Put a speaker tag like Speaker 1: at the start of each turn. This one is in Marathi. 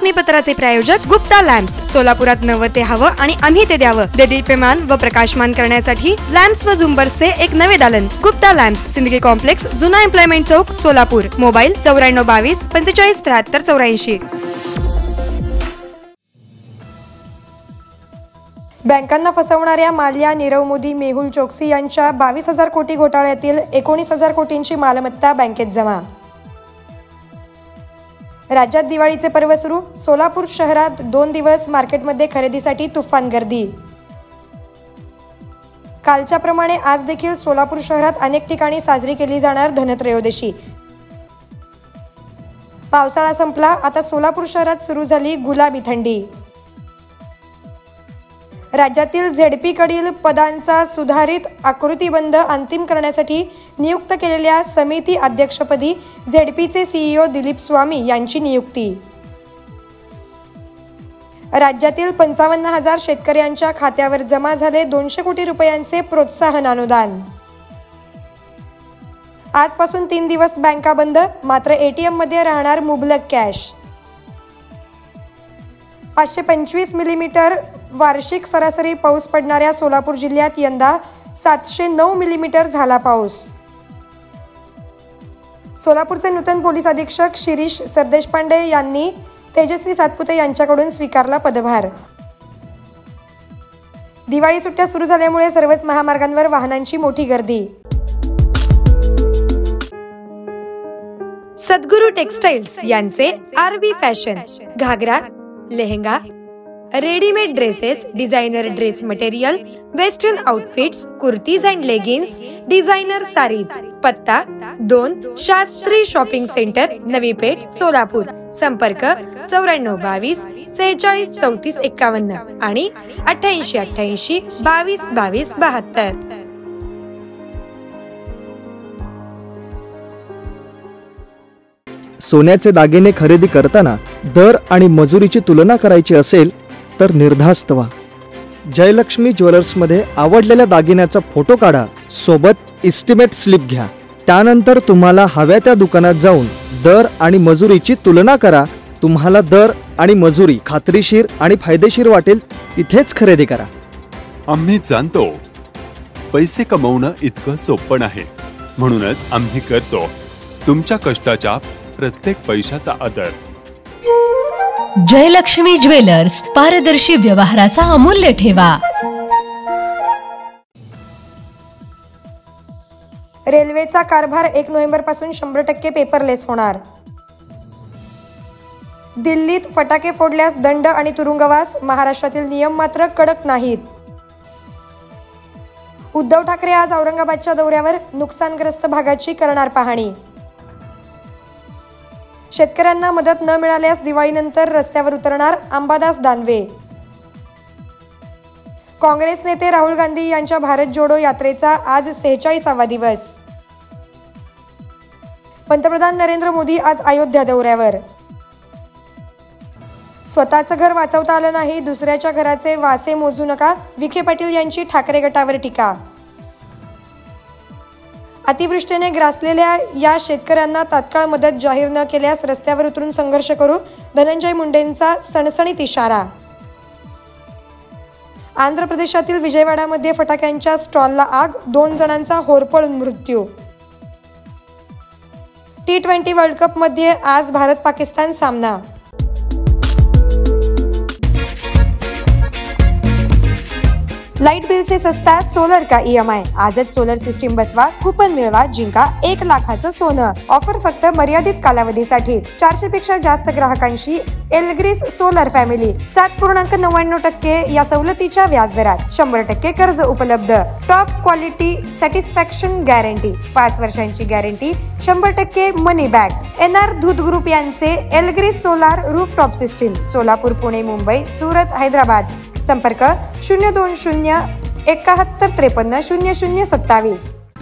Speaker 1: बातमीपत्राचे प्रायोजक गुप्ता लॅम्प्स, सोलापुरात नवं ते हवं आणि आम्ही ते द्यावं. देदीप्यमान व प्रकाशमान करण्यासाठी लॅम्प्स व झुंबर्सचे एक नवे दालन. गुप्ता लॅम्प्स, सिंदगी कॉम्प्लेक्स, जुना एम्प्लॉयमेंट चौक, सोलापूर. मोबाईल 9422 45 73 84. बँकांना फसवणाऱ्या माल्या, नीरव मोदी, मेहुल चोक्सी यांच्या 22,000 कोटी घोटाळ्यातील 19,000 कोटींची मालमत्ता बँकेत जमा. राज्यात दिवाळीचे पर्व सुरू. सोलापूर शहरात 2 दिवस मार्केटमध्ये खरेदीसाठी तुफान गर्दी. कालच्या प्रमाणे आज देखील सोलापूर शहरात अनेक ठिकाणी साजरी केली जाणार धनत्रयोदशी. पावसाळा संपला, आता सोलापूर शहरात सुरू झाली गुलाबी थंडी. राज्यातील झेडपीकडील पदांचा सुधारित आकृतिबंध अंतिम करण्यासाठी नियुक्त केलेल्या समिती अध्यक्षपदी झेडपीचे सीईओ दिलीप स्वामी यांची नियुक्ती. राज्यातील 55,000 शेतकऱ्यांच्या खात्यावर जमा झाले 200 कोटी रुपयांचे प्रोत्साहन अनुदान. आजपासून 3 दिवस बँका बंद, मात्र एटीएम मध्ये राहणार मुबलक कॅश. 525 मिलीमीटर वार्षिक सरासरी पाऊस पडणाऱ्या सोलापूर जिल्ह्यात यंदा 709 मिलीमीटर झाला पाऊस. सोलापूरचे नूतन पोलीस अधीक्षक शिरीष सरदेशपांडे यांनी तेजस्वी सातपुते यांच्याकडून स्वीकारला पदभार. दिवाळी सुट्ट्या सुरू झाल्यामुळे सर्वच महामार्गांवर वाहनांची मोठी गर्दी. सद्गुरू टेक्सटाइल्स यांचे Aarvi fashion, ghagra, lehenga, readymade dresses, designer dress material, western outfits, kurtis and leggings, designer saris. पत्ता 2 शास्त्री शॉपिंग सेंटर, नवी पेठ, सोलापूर. संपर्क 9422 46 34 51 आणि 88 88 22 22 72.
Speaker 2: सोन्याचे दागिने खरेदी करताना दर आणि मजुरीची तुलना करायची असेल तर निर्धास्त व्हा. जयलक्ष्मी ज्वेलर्समध्ये आवडलेल्या दागिन्याचा फोटो काढा, सोबत इस्टिमेट स्लिप घ्या. त्यानंतर तुम्हाला हव्या त्या दुकानात जाऊन दर आणि मजुरीची तुलना करा. तुम्हाला दर आणि मजुरी खात्रीशीर आणि फायदेशीर वाटेल तिथेच खरेदी करा.
Speaker 3: आम्ही जाणतो पैसे कमवणं इतकं सोपं नाही, म्हणूनच आम्ही करतो तुमच्या कष्टाच्या प्रत्येक पैशाचा आदर.
Speaker 4: जयलक्ष्मी ज्वेलर्स, पारदर्शी व्यवहाराचा अमूल्य ठेवा.
Speaker 1: रेल्वेचा कारभार 1 नोव्हेंबर पासून 100% पेपरलेस होणार. दिल्लीत फटाके फोडल्यास दंड आणि तुरुंगवास, महाराष्ट्रातील नियम मात्र कडक नाहीत. उद्धव ठाकरे आज औरंगाबादच्या दौऱ्यावर, नुकसानग्रस्त भागाची करणार पाहणी. शेतकऱ्यांना मदत न मिळाल्यास दिवाळीनंतर रस्त्यावर उतरणार अंबादास दानवे. काँग्रेस नेते राहुल गांधी यांच्या भारत जोडो यात्रेचा आज 46वा दिवस. पंतप्रधान नरेंद्र मोदी आज अयोध्या दौऱ्यावर. स्वतःचं घर वाचवता आलं नाही, दुसऱ्याच्या घराचे वासे मोजू नका, विखे पाटील यांची ठाकरे गटावर टीका. अतिवृष्टीने ग्रासलेल्या या शेतकऱ्यांना तात्काळ मदत जाहीर न केल्यास रस्त्यावर उतरून संघर्ष करू, धनंजय मुंडेंचा सणसणीत इशारा. आंध्र प्रदेशातील विजयवाडामध्ये फटाक्यांच्या स्टॉलला आग, 2 जणांचा होरपळून मृत्यू. T20 वर्ल्ड कप मध्ये आज भारत पाकिस्तान सामना. लाईट बिल से सस्ता सोलर का EMI. आजच सोलर सिस्टीम बसवा, कुपन मिळवा, जिंका 1 लाखाचं सोनं. ऑफर फक्त मर्यादित कालावधीसाठीच. 400 पेक्षा जास्त ग्राहकांशी एल्ग्रिस सोलर फॅमिली. 7.99% या सवलतीच्या व्याजदरात 100% कर्ज उपलब्ध. टॉप क्वालिटी सॅटिस्फॅक्शन गॅरंटी, 5 वर्षांची गॅरंटी, 100% मनी बॅक. NR दूध ग्रुप यांचे Elgris solar rooftop system. Solapur, Pune, Mumbai, Surat, Hyderabad. संपर्क 020 71 53 00 27.